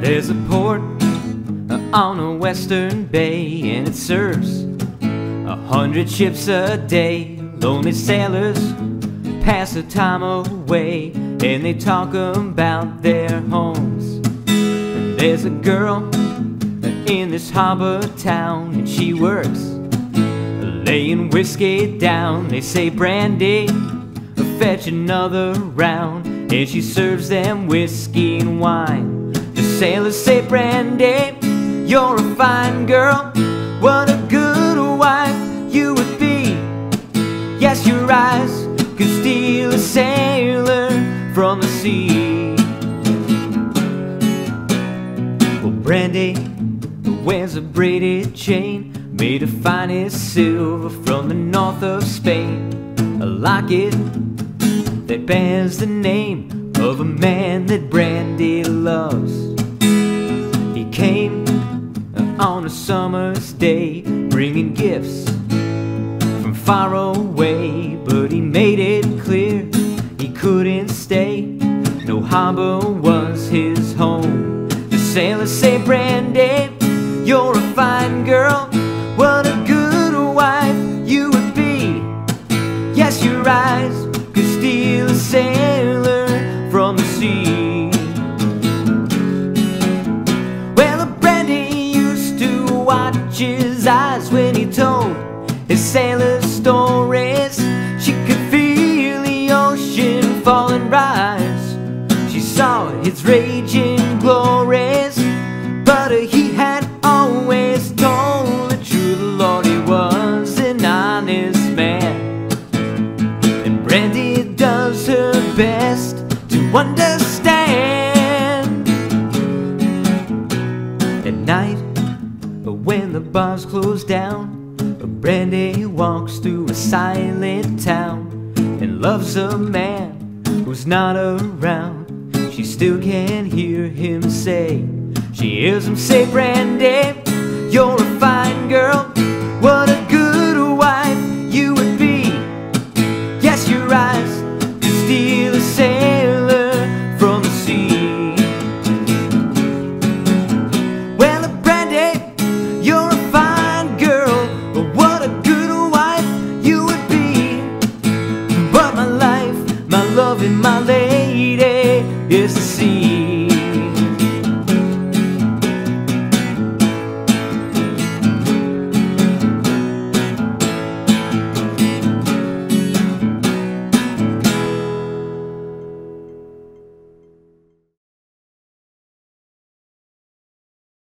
There's a port on a western bay, and it serves 100 ships a day. Lonely sailors pass the time away, and they talk about their homes. And there's a girl in this harbor town, and she works laying whiskey down. They say, "Brandy, fetch another round," and she serves them whiskey and wine. The sailors say, "Brandy, you're a fine girl. What a good wife you would be. Yes, your eyes could steal a sailor from the sea." Well, Brandy wears a braided chain made of finest silver from the north of Spain, a locket that bears the name of a man that Brandy loves. He came on a summer's day, bringing gifts from far away, but he made it clear he couldn't stay. No harbor was his home. The sailors say, "Brandy, you're a fine girl. What a good wife you would be. Yes, your eyes could steal a sailor from the sea." Well, Brandy used to watch his eyes when he told his sailor stories. She could feel the ocean fall and rise. She saw its raging glories, but he had always told the truth. Lord, he was an honest man, and Brandy does her best to understand. At night, when the bars close down, Brandy walks through a silent town and loves a man who's not around. She still can't hear him say, she hears him say, "Brandy, you're a fine girl.